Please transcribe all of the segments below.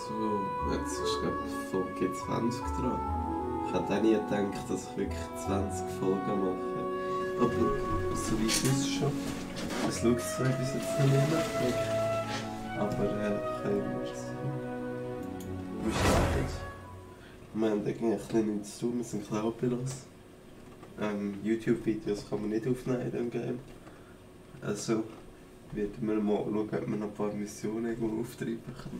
So, jetzt ist glaube ich Folge 20 dran. Ich hätte auch nie gedacht, dass ich wirklich 20 Folgen mache. Aber so weit ist es schon. Es schaut zwar bis jetzt noch nicht nach. Aber können wir es. Wie steht es? Wir haben eigentlich nichts zu tun, wir sind klaubelos. YouTube-Videos kann man nicht aufnehmen in diesem Game. Also werden wir mal schauen, ob wir noch ein paar Missionen irgendwo auftreiben können.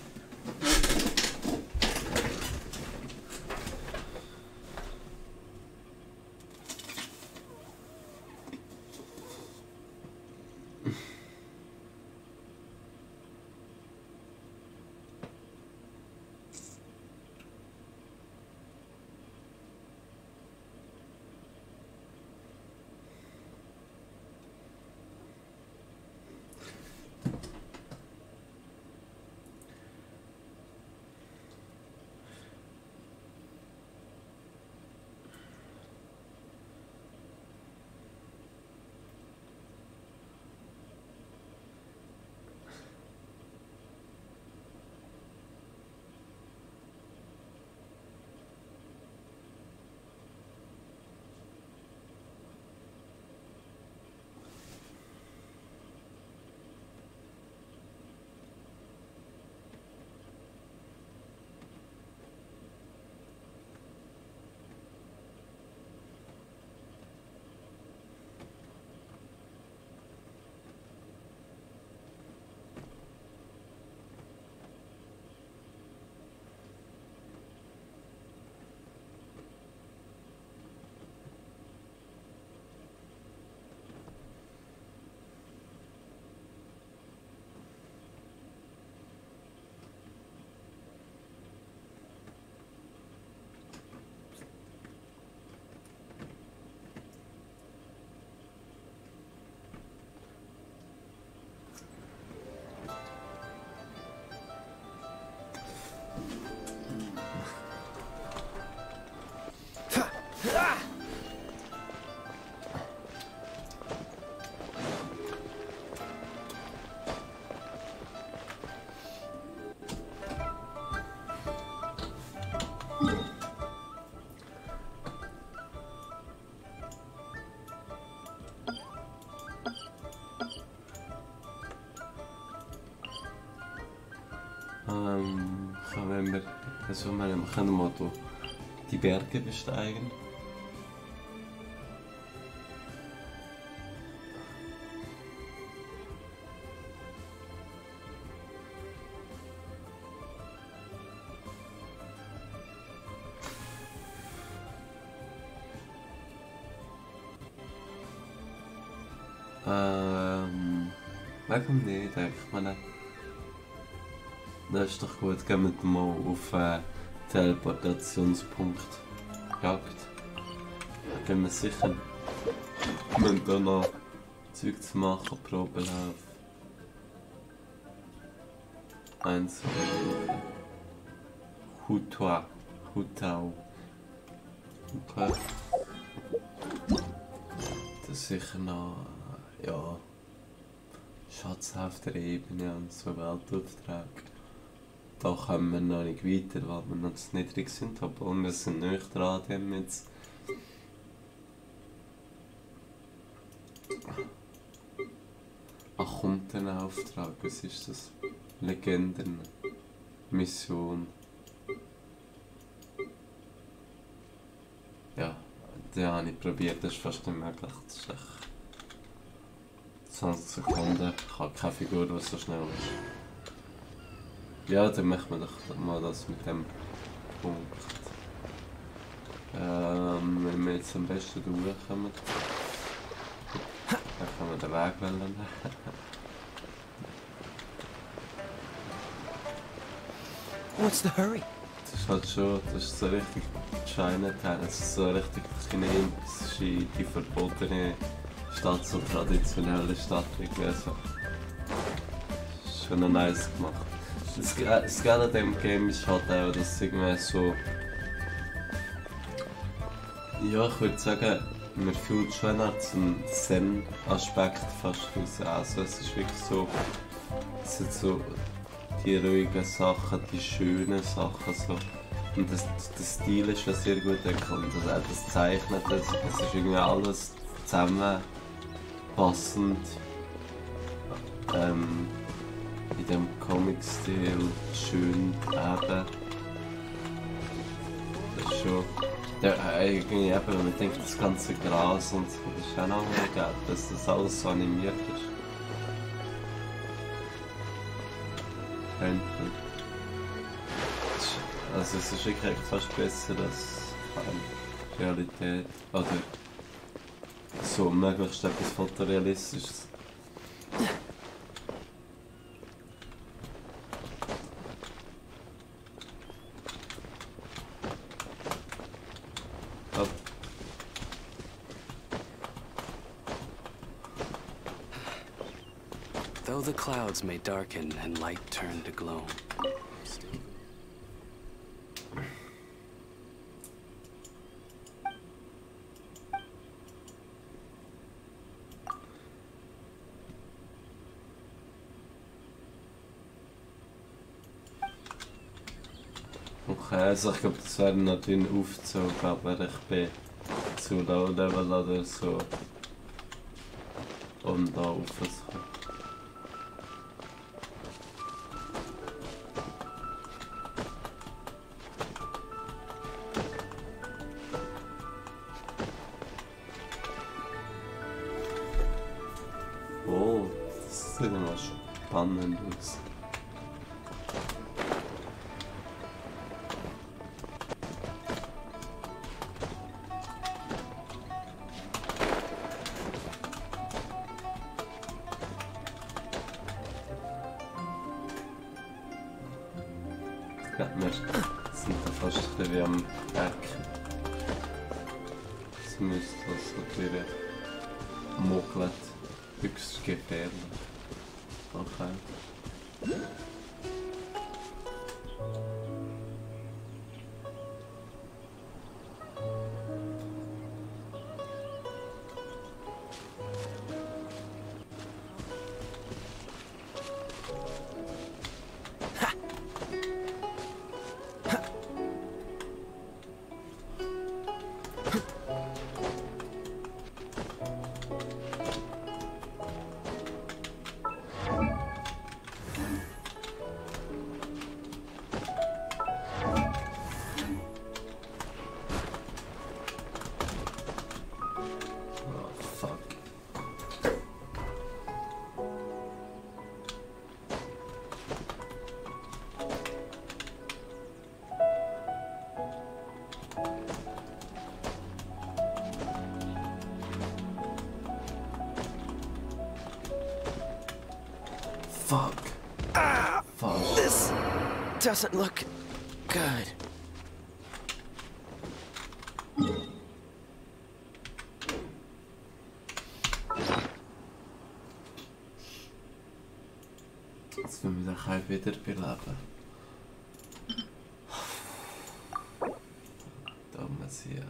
Wir können mal die Berge besteigen. Warum nicht? Ich meine, das ist doch gut, gehen wir mal auf Teleportationspunkt Jagd. Da gehen wir sicher. Wir müssen hier noch Zeug zu machen, Probelauf. Eins. Hutau. Okay. Das ist sicher noch, ja, Schatz auf der Ebene und so Weltaufträge. Da kommen wir noch nicht weiter, weil wir noch zu niedrig sind, aber wir sind nicht dran, dem jetzt. Ach, kommt ein Auftrag, was ist das? Legenden. Mission. Ja, den habe ich probiert, das ist fast nicht möglich. Das ist echt 20 Sekunden, ich habe keine Figur, die so schnell ist. Ja, dann machen wir doch mal das mit dem Punkt. Wenn wir jetzt am besten durchkommen, dann können wir den Weg wählen. What's the hurry? Das ist halt schon, das ist so richtig Chinatown, das ist so richtig chinesische, die verbotene Stadt, so traditionelle Stadt gewesen. Das ist schon noch nice gemacht. Das Geile an diesem Game ist halt auch, dass es irgendwie so... Ja, ich würde sagen, man fühlt schon einen Zen-Aspekt fast raus. Also es ist wirklich so... Es hat so die ruhigen Sachen, die schönen Sachen so. Und der Stil ist schon sehr gut entkommen. Und auch das Zeichnen, es ist irgendwie alles zusammen passend. In dem Comic-Stil schön eben. Das ist schon. Ja, irgendwie eben, wenn man denkt, das ganze Gras und so, das ist auch noch mehr geil, dass das alles so animiert ist. Also es ist wirklich fast besser als Realität. Oder so möglichst etwas Fotorealistisches. Though the clouds may darken and light turn to gloam. Okay, also ich glaube, das wäre natürlich ein Aufzug, aber ich bin zu low level oder so, um da raufzukommen. Oh, das sieht immer spannend aus. Ja, wir sind da fast ein bisschen wie am Eck. Das müsste das natürlich mogelt. Höchst gefährlich. Okay. Fuck. Fuck. This doesn't look good. Jetzt will ich mich wiederbeleben. Dumme Sieg.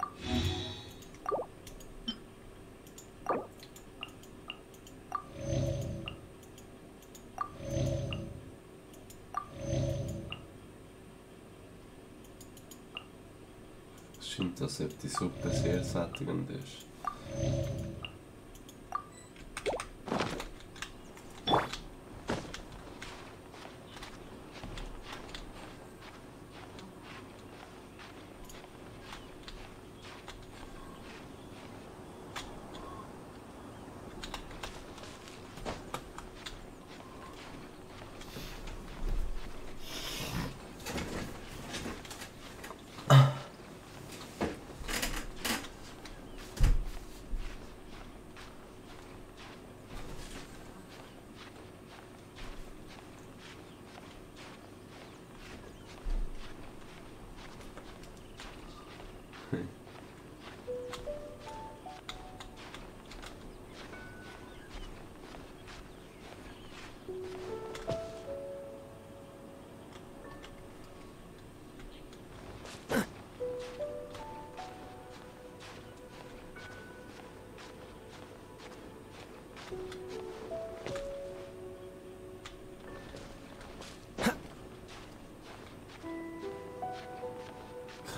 Es scheint, als ob die Suppe sehr sättigend ist.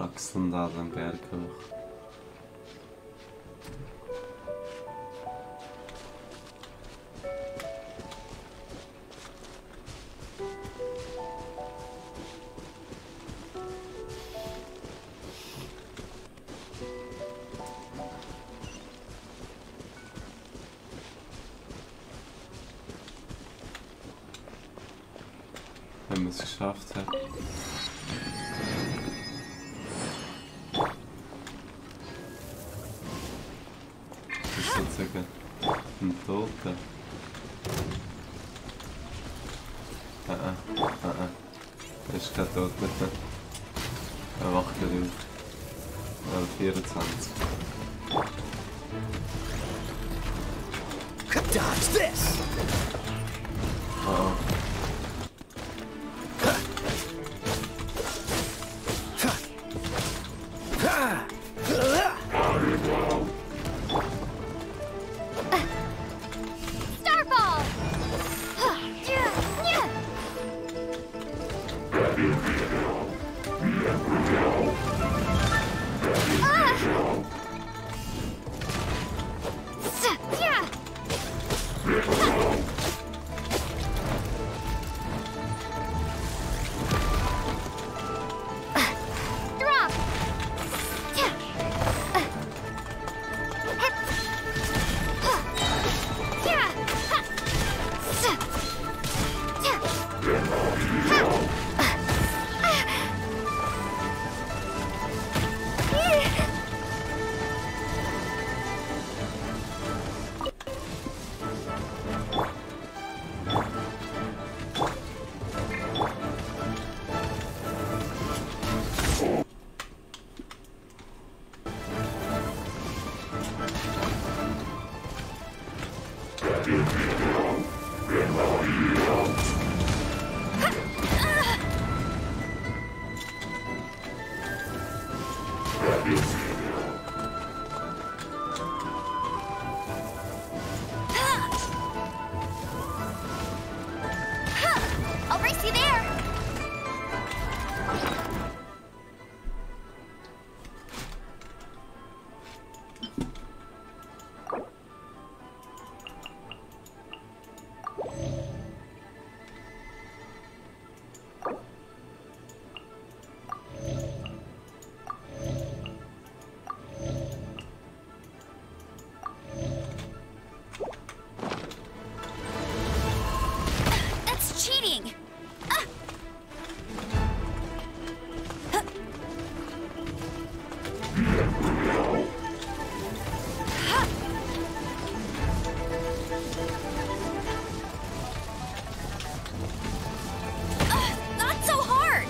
kraxeln da den Berg hoch. Wenn man es geschafft hat. Das ist sozusagen ein Toter. Das ist kein Toter. Er wacht wieder auf. 24. Dodge this! Oh. I'll race you there! That's cheating! Not so hard!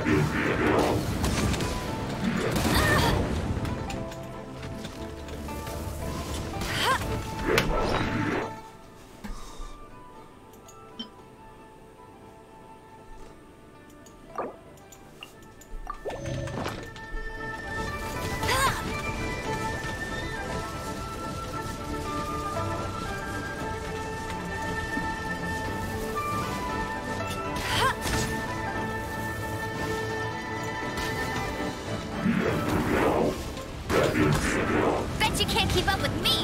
Bet you can't keep up with me!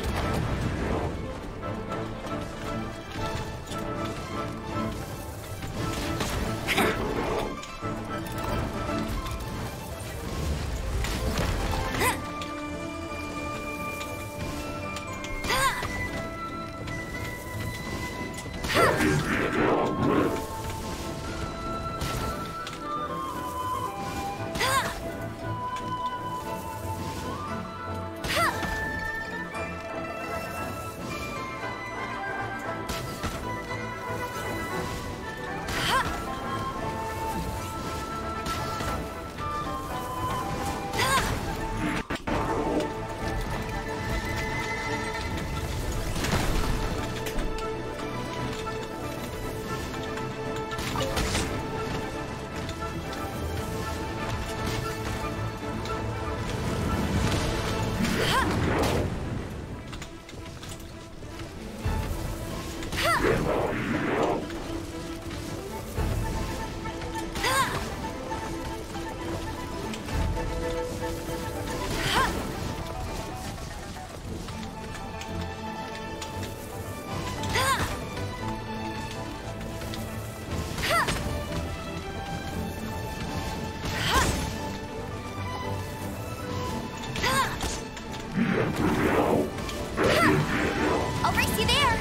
I'll race you there!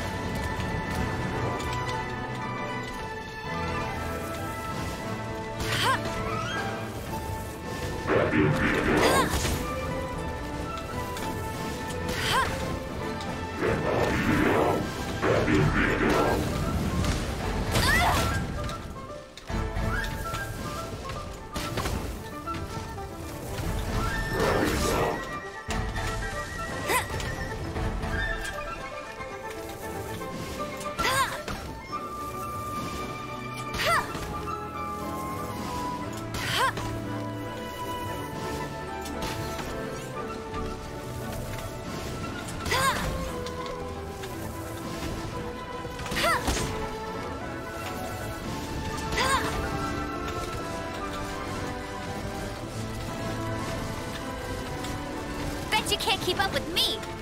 Bet you can't keep up with me!